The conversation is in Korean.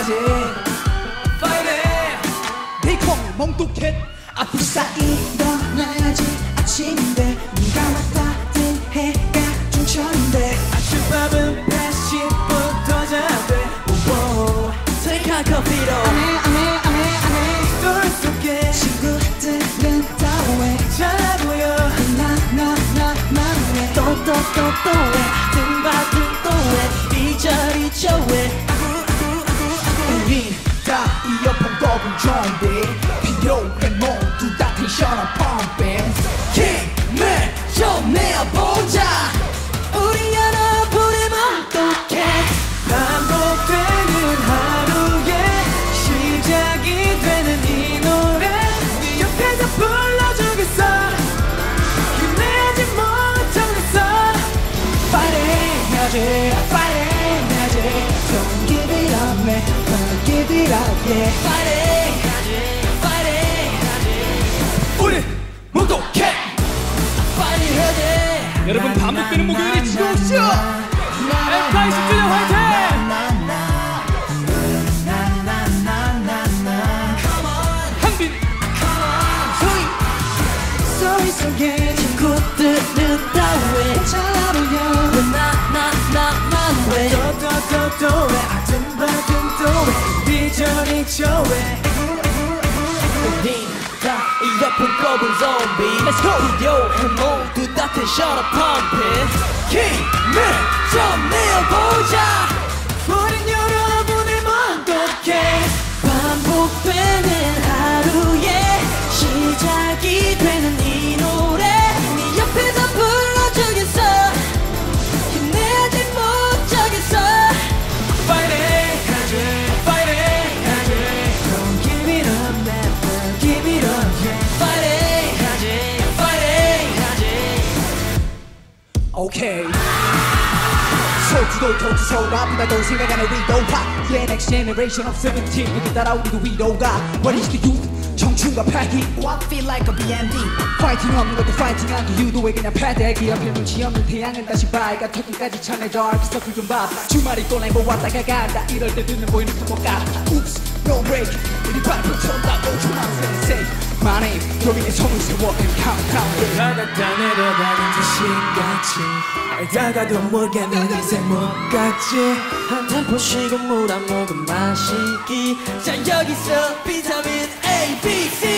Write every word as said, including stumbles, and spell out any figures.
해야지 Fighting 비콩 멍뚝해 아프사 일어나야지 아침인데 네가 왔다든 해가 중천인데 아침밥은 팔십 분 더 자야 돼 Take a coffee로 안해 안해 안해 안해 널 속에 친구들은 다 왜 잘나 보여 나나나나왜 또 또 또 또왜 등받은 또왜 이저리저 왜 우린 다 이어폰 꼽은 좀비 필요해 모두 다 텐션을 펌핑 힘을 좀 내어보자 우리 여러분의 멍떡해 반복되는 하루의 시작이 되는 이 노래 네 옆에서 불러주겠어 힘내지 못하겠어 Fighting 해야지 Fighting 해야지 Don't give it up man Don't give it up yeah Fighting 해야지 Fighting 해야지 우리 멍떡해 Fighting 해야지 여러분 반복되는 목요일이 즐거우시죠? 에프아이 십 주년 화이팅! 한빈 소리 속에 친구들은 다왜 잘나 보여 왜나나나만 왜 또또또또왜 아등바등 또왜 이저리 저왜 우린 다 이어폰 꼽은 좀비 Let's go! 필요해 모두 다 텐션을 펌핑 힘을 좀 내어보자 우린 여러분의 멍떡해 반복되는 하루의 시작이 되는 이 노래 네 옆에서 불러주겠어 힘내지 못하겠어 Fighting 하지 Fighting 하지 Don't give it up man Don't give it up yeah Fighting 하지 Fighting 하지 Okay 소주도 토지 서울 아프다고 생각하는 위로가 Yeah next generation of seventeen 이렇게 따라 우리도 위로가 What is the youth 청춘과 패기 What feel like a 비 엔 디 파이팅 없는 것도 파이팅한 그 유도에 그냥 패대기 앞에 눈치 없는 태양은 다시 밝아 토끼까지 쳐내줘 알피서클 좀봐 주말이 또 날고 왔다가 간다 이럴 때 눈에 보이는 그것가 Oops no break 우리 발표처럼 다 오 초만 세는 safe My name 여기에 손을 세워 and countdown 바닥다 내려가는 자신같이 알다가도 모르게 는 인생 못 갔지 한 템포 쉬고 물 한 모금 마시기 자 여기서 비타민 A, B, C